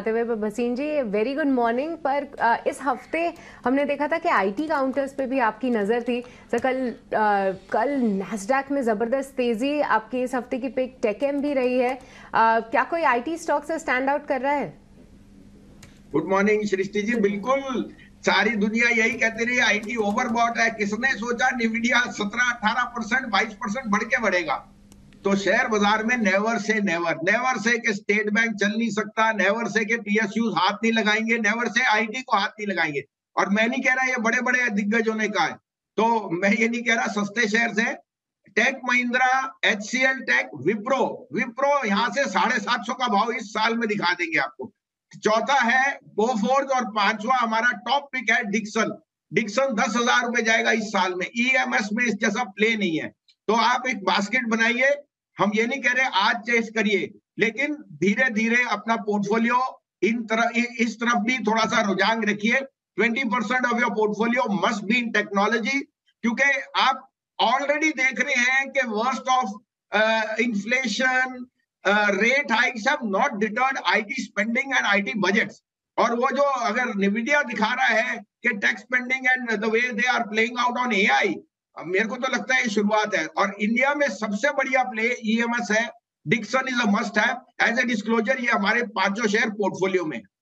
हुए Bhasin ji, very good morning. पर इस हफ्ते हमने देखा था कि आईटी काउंटर्स पे भी आपकी नज़र थी। तो कल नैस्डैक में ज़बरदस्त तेज़ी, आपकी इस हफ्ते की पिक टेकएम भी रही है। क्या कोई आईटी स्टॉक से स्टैंड आउट कर रहा है? Good morning Srishti ji. बिल्कुल, सारी दुनिया यही कहती रही आईटी ओवरबॉट है। किसने सोचा निविडिया 17-18%, 22% बढ़ के बढ़ेगा। तो शेयर बाजार में never say never, never say कि स्टेट बैंक चल नहीं सकता, नेवर से कि पीएसयू हाथ नहीं लगाएंगे, नेवर से आईटी को हाथ नहीं लगाएंगे। और मैं नहीं कह रहा ये बड़े बड़े दिग्गजों ने कहा है, तो मैं ये नहीं कह रहा सस्ते शेयर है। Tech Mahindra, HCL tech, Wipro, Wipro यहां से 750 का भाव इस साल में दिखा देंगे आपको। चौथा है बोफोर्स और पांचवा हमारा टॉप पिक है डिक्सन। डिक्सन 10,000 रुपए जाएगा इस साल में। ईएमएस में इस जैसा प्ले नहीं है। तो आप एक बास्केट बनाइए। हम ये नहीं कह रहे आज चेस करिए, लेकिन धीरे धीरे अपना पोर्टफोलियो इस तरफ भी थोड़ा सा रुझान रखिए। 20% off your portfolio must be in technology, क्योंकि आप ऑलरेडी देख रहे हैं कि worst of inflation, rate hikes have not deterred IT spending and IT budgets. और वो जो अगर निविडिया दिखा रहा है कि tech spending and the way they are playing out on AI, मेरे को तो लगता है ये शुरुआत है। और इंडिया में सबसे बढ़िया प्ले ईएमएस है। Dixon is a must have. As a disclosure ये हमारे 5 शेयर पोर्टफोलियो में।